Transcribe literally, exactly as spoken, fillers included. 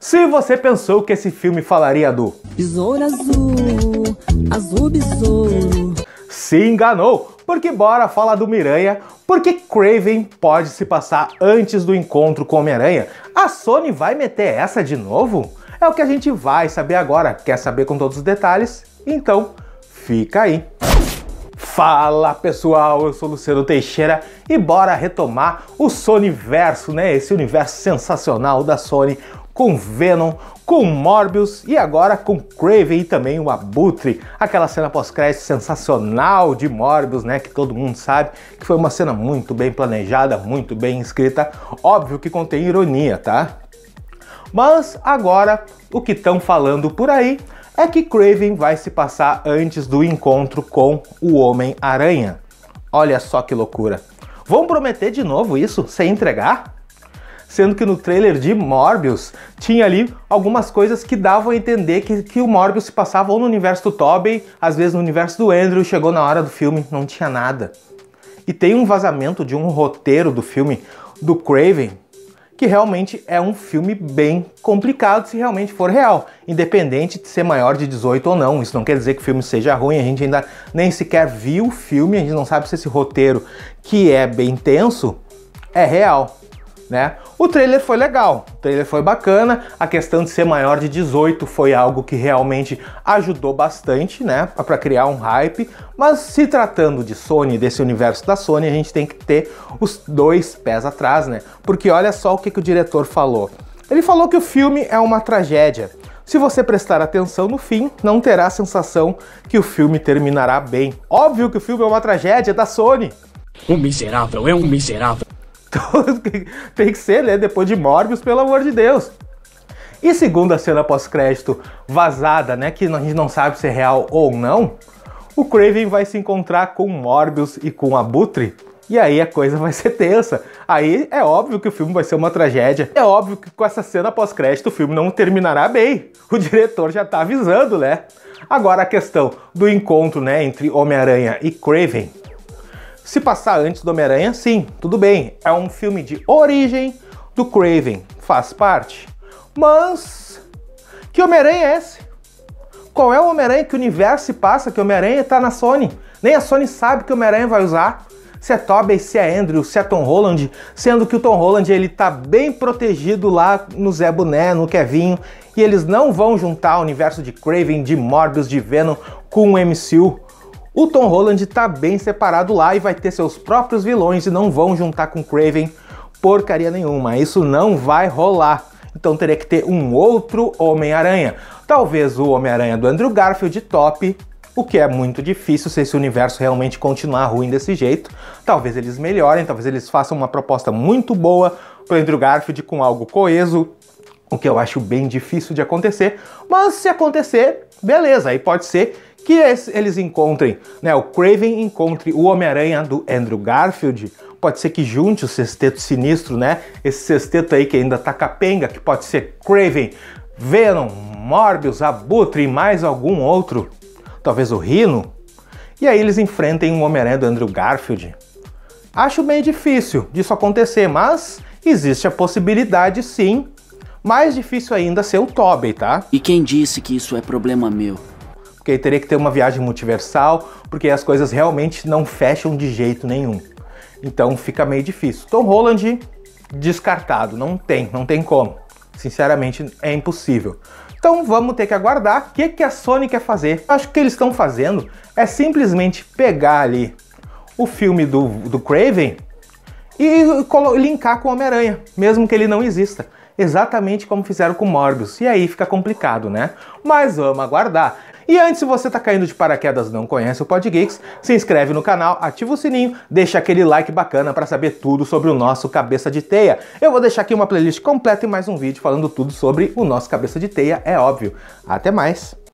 Se você pensou que esse filme falaria do Besouro azul, azul besouro, se enganou, porque bora falar do Miranha, porque Kraven pode se passar antes do encontro com Homem-Aranha. A Sony vai meter essa de novo? É o que a gente vai saber agora. Quer saber com todos os detalhes? Então, fica aí. Fala pessoal, eu sou Luciano Teixeira e bora retomar o Sonyverso, né? Esse universo sensacional da Sony, com Venom, com Morbius e agora com Kraven e também o Abutre. Aquela cena pós-crédito sensacional de Morbius, né? Que todo mundo sabe que foi uma cena muito bem planejada, muito bem escrita. Óbvio que contém ironia, tá? Mas agora o que estão falando por aí é que Kraven vai se passar antes do encontro com o Homem-Aranha. Olha só que loucura. Vão prometer de novo isso sem entregar? Sendo que no trailer de Morbius tinha ali algumas coisas que davam a entender que, que o Morbius se passava ou no universo do Tobey, às vezes no universo do Andrew. Chegou na hora do filme, não tinha nada. E tem um vazamento de um roteiro do filme do Kraven, que realmente é um filme bem complicado se realmente for real, independente de ser maior de dezoito ou não. Isso não quer dizer que o filme seja ruim, a gente ainda nem sequer viu o filme, a gente não sabe se esse roteiro, que é bem tenso, é real, né? O trailer foi legal, o trailer foi bacana, a questão de ser maior de dezoito foi algo que realmente ajudou bastante, né, para criar um hype, mas se tratando de Sony, desse universo da Sony, a gente tem que ter os dois pés atrás, né, porque olha só o que, que o diretor falou. Ele falou que o filme é uma tragédia. Se você prestar atenção no fim, não terá a sensação que o filme terminará bem. Óbvio que o filme é uma tragédia da Sony. Um miserável, é um miserável. Tem que ser, né? Depois de Morbius, pelo amor de Deus. E segundo a cena pós-crédito vazada, né? Que a gente não sabe se é real ou não, o Kraven vai se encontrar com Morbius e com Abutre. E aí a coisa vai ser tensa. Aí é óbvio que o filme vai ser uma tragédia. É óbvio que com essa cena pós-crédito o filme não terminará bem. O diretor já tá avisando, né? Agora a questão do encontro, né? Entre Homem-Aranha e Kraven. Se passar antes do Homem-Aranha, sim, tudo bem. É um filme de origem do Kraven, faz parte. Mas que Homem-Aranha é esse? Qual é o Homem-Aranha? Que universo se passa? Que Homem-Aranha tá na Sony? Nem a Sony sabe que o Homem-Aranha vai usar. Se é Tobey, se é Andrew, se é Tom Holland, sendo que o Tom Holland ele tá bem protegido lá no Zé Boné, no Kevinho, e eles não vão juntar o universo de Kraven, de Morbius, de Venom com o M C U. O Tom Holland tá bem separado lá e vai ter seus próprios vilões e não vão juntar com Kraven porcaria nenhuma. Isso não vai rolar. Então teria que ter um outro Homem-Aranha. Talvez o Homem-Aranha do Andrew Garfield top, o que é muito difícil se esse universo realmente continuar ruim desse jeito. Talvez eles melhorem, talvez eles façam uma proposta muito boa pro Andrew Garfield com algo coeso, o que eu acho bem difícil de acontecer. Mas se acontecer, beleza, aí pode ser que eles encontrem, né, o Kraven encontre o Homem-Aranha do Andrew Garfield, pode ser que junte o sexteto sinistro, né, esse sexteto aí que ainda tá capenga, que pode ser Kraven, Venom, Morbius, Abutre e mais algum outro, talvez o Rhino, e aí eles enfrentem o Homem-Aranha do Andrew Garfield. Acho meio difícil disso acontecer, mas existe a possibilidade sim, mais difícil ainda ser o Tobey, tá? E quem disse que isso é problema meu? Porque aí teria que ter uma viagem multiversal, porque as coisas realmente não fecham de jeito nenhum. Então fica meio difícil. Tom Holland, descartado, não tem, não tem como. Sinceramente, é impossível. Então vamos ter que aguardar. O que, que a Sony quer fazer? Eu acho que o que eles estão fazendo é simplesmente pegar ali o filme do, do Kraven e linkar com o Homem-Aranha, mesmo que ele não exista. Exatamente como fizeram com Morbius. E aí fica complicado, né? Mas vamos aguardar. E antes, se você tá caindo de paraquedas e não conhece o Podgeeks, se inscreve no canal, ativa o sininho, deixa aquele like bacana para saber tudo sobre o nosso Cabeça de Teia. Eu vou deixar aqui uma playlist completa e mais um vídeo falando tudo sobre o nosso Cabeça de Teia, é óbvio. Até mais!